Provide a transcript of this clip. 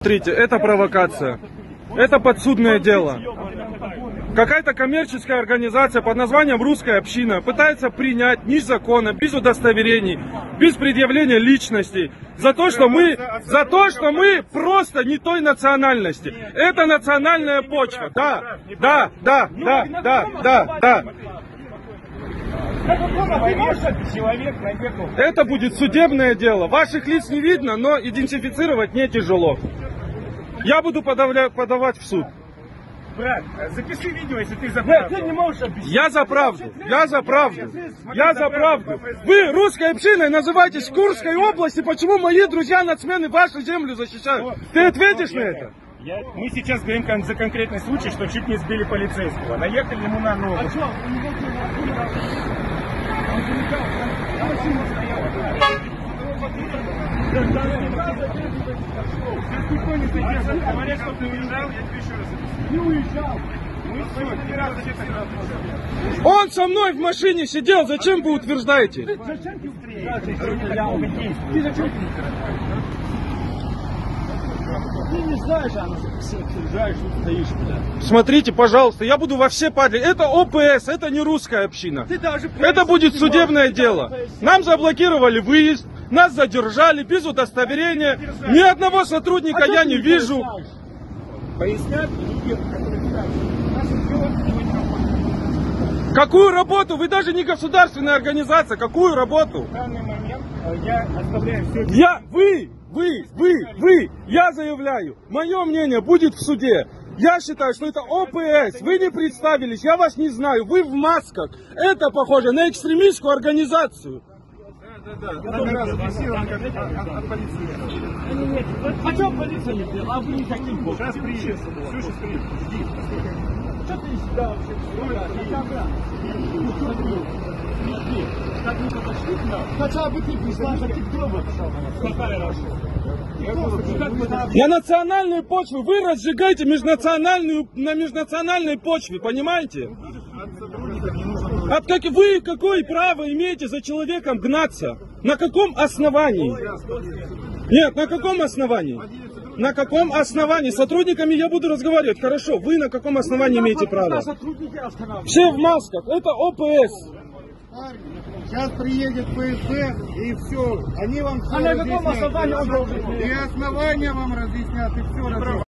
Смотрите, это провокация. Это подсудное дело. Какая-то коммерческая организация под названием «Русская община» пытается принять незаконно, без удостоверений, без предъявления личностей, за то, что мы просто не той национальности. Это национальная почва. Да. Это будет судебное дело. Ваших лиц не видно, но идентифицировать не тяжело. Я буду подавать в суд. Брат, запиши видео, если ты за правду. Ты не можешь объяснить. Я за правду. Вы русской общиной называетесь в Курской области. Почему мои друзья нацмены вашу землю защищают? Ты ответишь на это? Мы сейчас говорим за конкретный случай, что чуть не сбили полицейского. Наехали ему на ногу. Говорят, что ты уезжал, я тебе еще раз объясню. Не уезжал. Он со мной в машине сидел, зачем вы утверждаете? Зачем ты не знаешь, что стоишь, блядь. Смотрите, пожалуйста, я буду во все падли. Это ОПС, это не русская община. Это будет судебное дело. Нам заблокировали выезд, нас задержали без удостоверения. Ни одного сотрудника я не вижу. Пояснят, Какую работу? Вы даже не государственная организация. Какую работу? в данный момент я оставляю все. Я заявляю, мое мнение будет в суде. Я считаю, что это ОПС. Вы не представились, я вас не знаю. Вы в масках. Это похоже на экстремистскую организацию. А что полиция не приехала? А вы не таким был? Сейчас приедет. Сейчас приедет. Жди. Что ты сюда вообще? Как мы подошли к нам? Хотя бы ты пришла, что ты кто бы пошел? Какая Раша? На национальной почве вы разжигаете на межнациональной почве, понимаете? Вы какое право имеете за человеком гнаться? На каком основании? Нет, на каком основании? На каком основании? С сотрудниками я буду разговаривать. Хорошо, вы на каком основании имеете право? Все в масках, это ОПС. Сейчас приедет ФСБ и все. Они вам все на каком основании он должен? И основания вам разъяснят, и все разъяснят.